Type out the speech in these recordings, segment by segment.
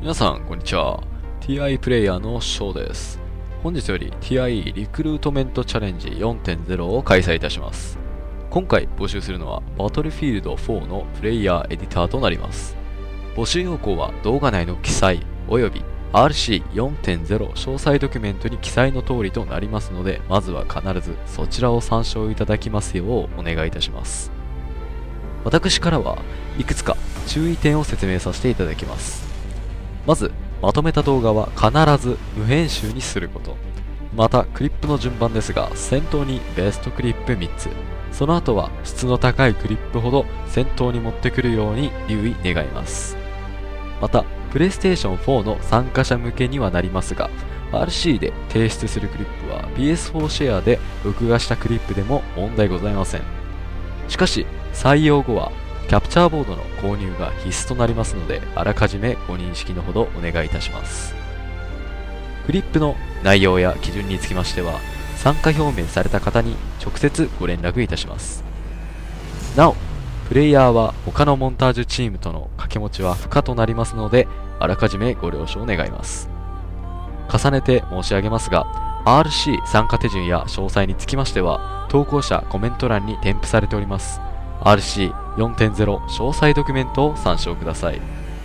皆さんこんにちは。 TI プレイヤーのショウです。本日より TI リクルートメントチャレンジ 4.0 を開催いたします。今回募集するのはバトルフィールド4のプレイヤーエディターとなります。募集要項は動画内の記載および RC4.0 詳細ドキュメントに記載の通りとなりますので、まずは必ずそちらを参照いただきますようお願いいたします。私からはいくつか注意点を説明させていただきます。まず、まとめた動画は必ず無編集にすること。また、クリップの順番ですが、先頭にベストクリップ3つ、その後は質の高いクリップほど先頭に持ってくるように留意願います。また、プレイステーション4の参加者向けにはなりますが、RC で提出するクリップは PS4 シェアで録画したクリップでも問題ございません。しかし、採用後はキャプチャーボードの購入が必須となりますので、あらかじめご認識のほどお願いいたします。クリップの内容や基準につきましては、参加表明された方に直接ご連絡いたします。なお、プレイヤーは他のモンタージュチームとの掛け持ちは不可となりますので、あらかじめご了承願います。重ねて申し上げますが、RC 参加手順や詳細につきましては、投稿者コメント欄に添付されております。RC4.0 詳細ドキュメントを参照ください。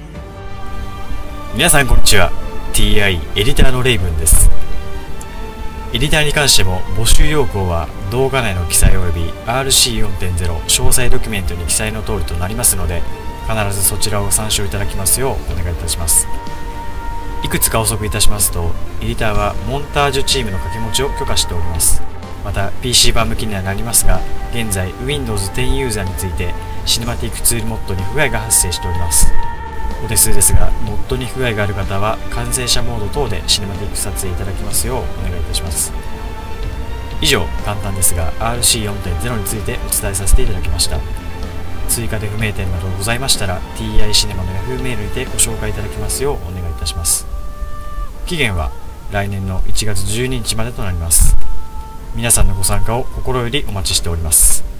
皆さんこんにちは。 TI エディターのレイブンです。エディターに関しても募集要項は動画内の記載及び RC4.0 詳細ドキュメントに記載の通りとなりますので、必ずそちらを参照いただきますようお願いいたします。いくつか補足いたしますと、エディターはモンタージュチームの掛け持ちを許可しております。また PC 版向きにはなりますが、現在 Windows 10ユーザーについてシネマティックツールモッドに不具合が発生しております。お手数ですが、モッドに不具合がある方は完成者モード等でシネマティック撮影いただきますようお願いいたします。以上、簡単ですが RC4.0 についてお伝えさせていただきました。追加で不明点などございましたら TI シネマの Yahoo メールにてご紹介いただきますようお願いいたします。期限は来年の1月12日までとなります。皆さんのご参加を心よりお待ちしております。